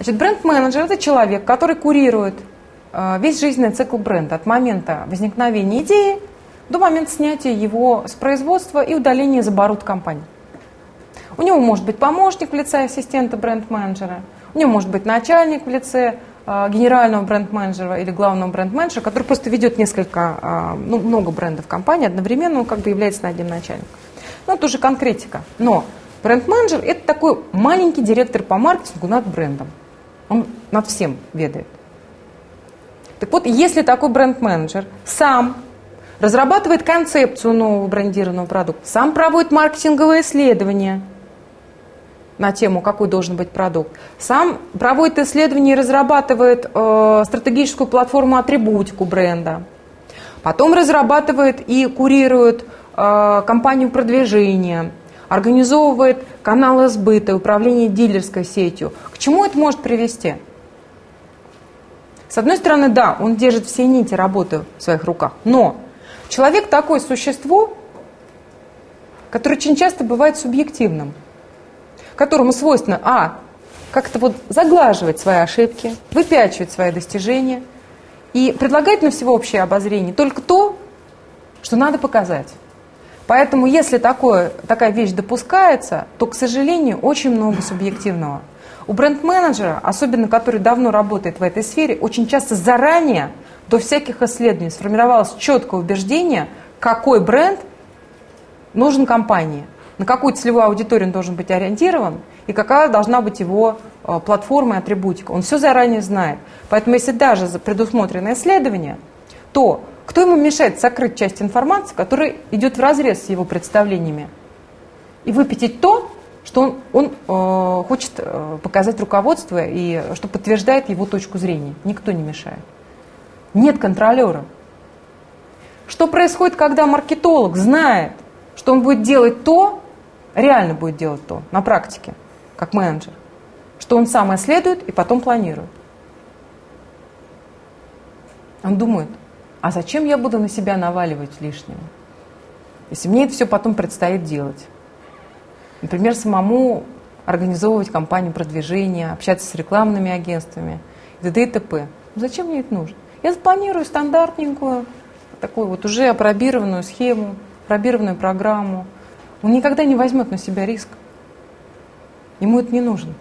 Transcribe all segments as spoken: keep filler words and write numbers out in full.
Значит, бренд-менеджер – это человек, который курирует э, весь жизненный цикл бренда от момента возникновения идеи до момента снятия его с производства и удаления из оборота компании. У него может быть помощник в лице ассистента бренд-менеджера, у него может быть начальник в лице э, генерального бренд-менеджера или главного бренд-менеджера, который просто ведет несколько, э, ну, много брендов компании одновременно, он как бы является одним начальником. Ну, это уже конкретика. Но бренд-менеджер – это такой маленький директор по маркетингу над брендом. Он над всем ведает. Так вот, если такой бренд-менеджер сам разрабатывает концепцию нового брендированного продукта, сам проводит маркетинговые исследования на тему, какой должен быть продукт, сам проводит исследования и разрабатывает э, стратегическую платформу атрибутику бренда, потом разрабатывает и курирует э, кампанию продвижения, организовывает каналы сбыта, управление дилерской сетью. К чему это может привести? С одной стороны, да, он держит все нити работы в своих руках, но человек такое существо, которое очень часто бывает субъективным, которому свойственно, а, как-то вот заглаживать свои ошибки, выпячивать свои достижения и предлагать на всеобщее обозрение только то, что надо показать. Поэтому, если такое, такая вещь допускается, то, к сожалению, очень много субъективного. У бренд-менеджера, особенно который давно работает в этой сфере, очень часто заранее, до всяких исследований, сформировалось четкое убеждение, какой бренд нужен компании, на какую целевую аудиторию он должен быть ориентирован и какая должна быть его э, платформа и атрибутика. Он все заранее знает. Поэтому, если даже предусмотрено исследование, то кто ему мешает сокрыть часть информации, которая идет вразрез с его представлениями, и выпятить то, что он, он э, хочет э, показать руководству и что подтверждает его точку зрения. Никто не мешает. Нет контролера. Что происходит, когда маркетолог знает, что он будет делать то, реально будет делать то, на практике, как менеджер, что он сам исследует и потом планирует. Он думает, а зачем я буду на себя наваливать лишнего, если мне это все потом предстоит делать? Например, самому организовывать кампанию продвижения, общаться с рекламными агентствами, и т.д. и т.п. Ну, зачем мне это нужно? Я запланирую стандартненькую, такую вот уже опробированную схему, опробированную программу. Он никогда не возьмет на себя риск. Ему это не нужно.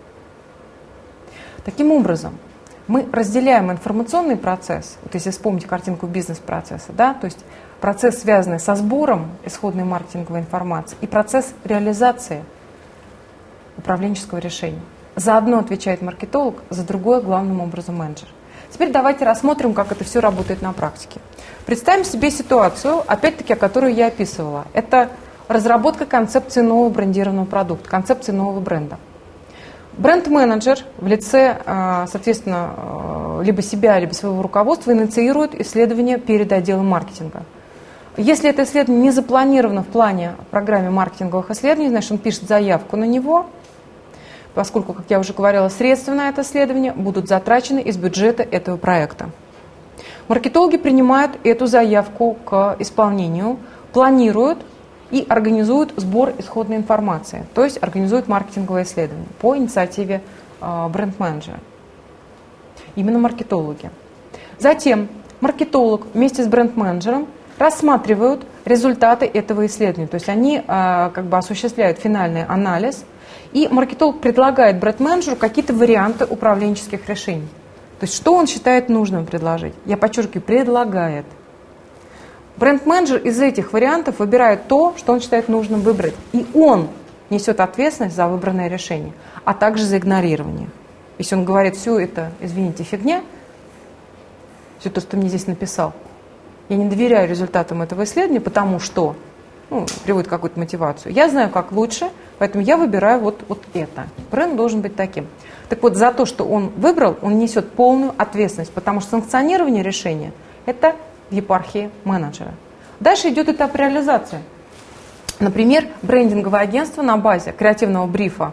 Таким образом, мы разделяем информационный процесс, вот если вспомнить картинку бизнес-процесса, да, то есть процесс, связанный со сбором исходной маркетинговой информации, и процесс реализации управленческого решения. За одно отвечает маркетолог, за другое главным образом менеджер. Теперь давайте рассмотрим, как это все работает на практике. Представим себе ситуацию, опять-таки, о которой я описывала. Это разработка концепции нового брендированного продукта, концепции нового бренда. Бренд-менеджер в лице, соответственно, либо себя, либо своего руководства инициирует исследование перед отделом маркетинга. Если это исследование не запланировано в плане в программе маркетинговых исследований, значит, он пишет заявку на него, поскольку, как я уже говорила, средства на это исследование будут затрачены из бюджета этого проекта. Маркетологи принимают эту заявку к исполнению, планируют и организуют сбор исходной информации, то есть организуют маркетинговое исследование по инициативе э, бренд-менеджера. Именно маркетологи. Затем маркетолог вместе с бренд-менеджером рассматривают результаты этого исследования, то есть они э, как бы осуществляют финальный анализ, и маркетолог предлагает бренд-менеджеру какие-то варианты управленческих решений. То есть что он считает нужным предложить? Я подчеркиваю, предлагает. Бренд-менеджер из этих вариантов выбирает то, что он считает нужным выбрать. И он несет ответственность за выбранное решение, а также за игнорирование. Если он говорит, все это, извините, фигня, все то, что ты мне здесь написал, я не доверяю результатам этого исследования, потому что, ну, приводит какую-то мотивацию. Я знаю, как лучше, поэтому я выбираю вот, вот это. Бренд должен быть таким. Так вот, за то, что он выбрал, он несет полную ответственность, потому что санкционирование решения – это в епархии менеджера. Дальше идет этап реализации. Например, брендинговое агентство на базе креативного брифа,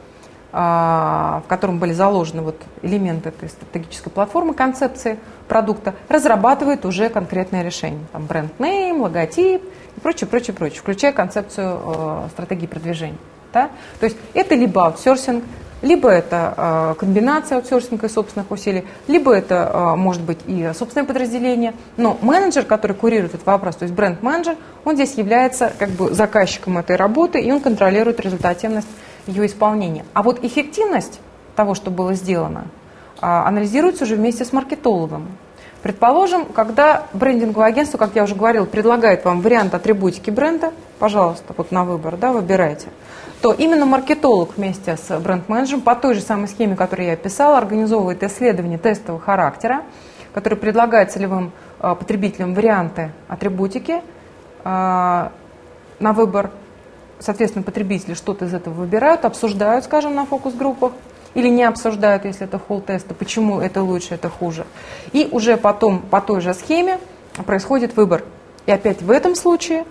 в котором были заложены вот элементы этой стратегической платформы, концепции продукта, разрабатывает уже конкретное решение. Там бренд-нейм, логотип и прочее, прочее, прочее, включая концепцию стратегии продвижения. Да? То есть это либо аутсорсинг, Либо это комбинация аутсорсинга и собственных усилий, либо это может быть и собственное подразделение. Но менеджер, который курирует этот вопрос, то есть бренд-менеджер, он здесь является как бы заказчиком этой работы, и он контролирует результативность ее исполнения. А вот эффективность того, что было сделано, анализируется уже вместе с маркетологом. Предположим, когда брендинговое агентство, как я уже говорила, предлагает вам вариант атрибутики бренда, пожалуйста, вот на выбор, да, выбирайте, то именно маркетолог вместе с бренд-менеджером по той же самой схеме, которую я описала, организовывает исследование тестового характера, который предлагает целевым э, потребителям варианты атрибутики э, на выбор. Соответственно, потребители что-то из этого выбирают, обсуждают, скажем, на фокус-группах, или не обсуждают, если это холл-тесты, почему это лучше, это хуже. И уже потом по той же схеме происходит выбор. И опять в этом случае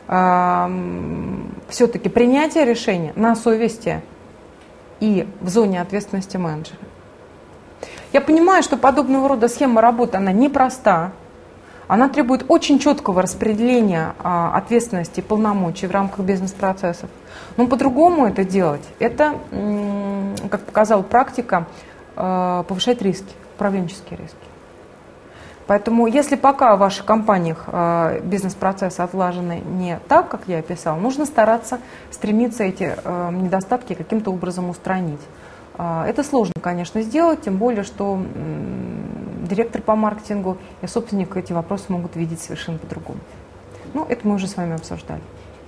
все-таки принятие решения на совести и в зоне ответственности менеджера. Я понимаю, что подобного рода схема работы, она непроста, она требует очень четкого распределения а, ответственности и полномочий в рамках бизнес-процессов. Но по-другому это делать, это, как показала практика, повышает риски, управленческие риски. Поэтому, если пока в ваших компаниях э, бизнес-процессы отлажены не так, как я описал, нужно стараться стремиться эти э, недостатки каким-то образом устранить. Э, это сложно, конечно, сделать, тем более, что э, директор по маркетингу и собственник эти вопросы могут видеть совершенно по-другому. Ну, это мы уже с вами обсуждали.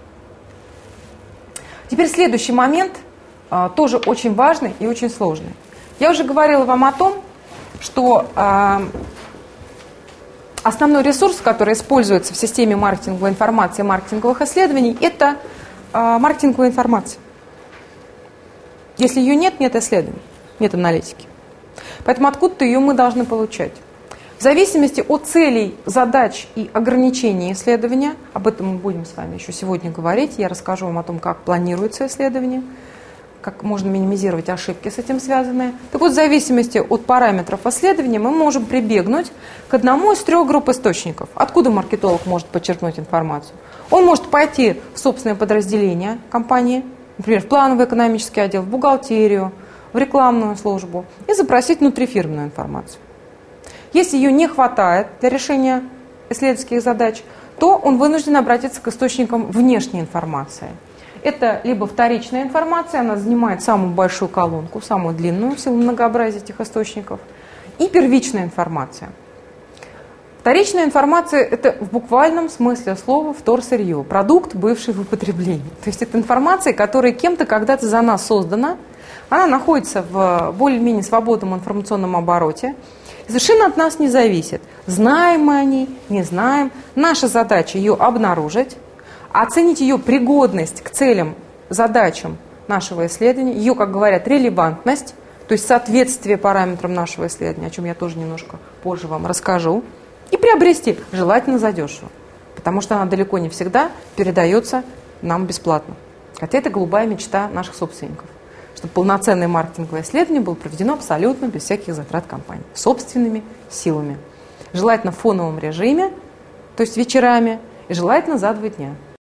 Теперь следующий момент, э, тоже очень важный и очень сложный. Я уже говорила вам о том, что э, основной ресурс, который используется в системе маркетинговой информации и маркетинговых исследований, это э, маркетинговая информация. Если ее нет, нет исследований, нет аналитики. Поэтому откуда-то ее мы должны получать. В зависимости от целей, задач и ограничений исследования, об этом мы будем с вами еще сегодня говорить, я расскажу вам о том, как планируется исследование, как можно минимизировать ошибки с этим связанные. Так вот, в зависимости от параметров исследования мы можем прибегнуть к одному из трех групп источников. Откуда маркетолог может подчеркнуть информацию? Он может пойти в собственное подразделение компании, например, в плановый экономический отдел, в бухгалтерию, в рекламную службу и запросить внутрифирменную информацию. Если ее не хватает для решения исследовательских задач, то он вынужден обратиться к источникам внешней информации. Это либо вторичная информация, она занимает самую большую колонку, самую длинную в силу многообразия этих источников, и первичная информация. Вторичная информация – это в буквальном смысле слова вторсырье, продукт, бывший в употреблении. То есть это информация, которая кем-то когда-то за нас создана, она находится в более-менее свободном информационном обороте, и совершенно от нас не зависит, знаем мы о ней, не знаем. Наша задача ее обнаружить, оценить ее пригодность к целям, задачам нашего исследования, ее, как говорят, релевантность, то есть соответствие параметрам нашего исследования, о чем я тоже немножко позже вам расскажу, и приобрести, желательно задешево, потому что она далеко не всегда передается нам бесплатно. Хотя это голубая мечта наших собственников, чтобы полноценное маркетинговое исследование было проведено абсолютно без всяких затрат компании, собственными силами. Желательно в фоновом режиме, то есть вечерами, и желательно за два дня.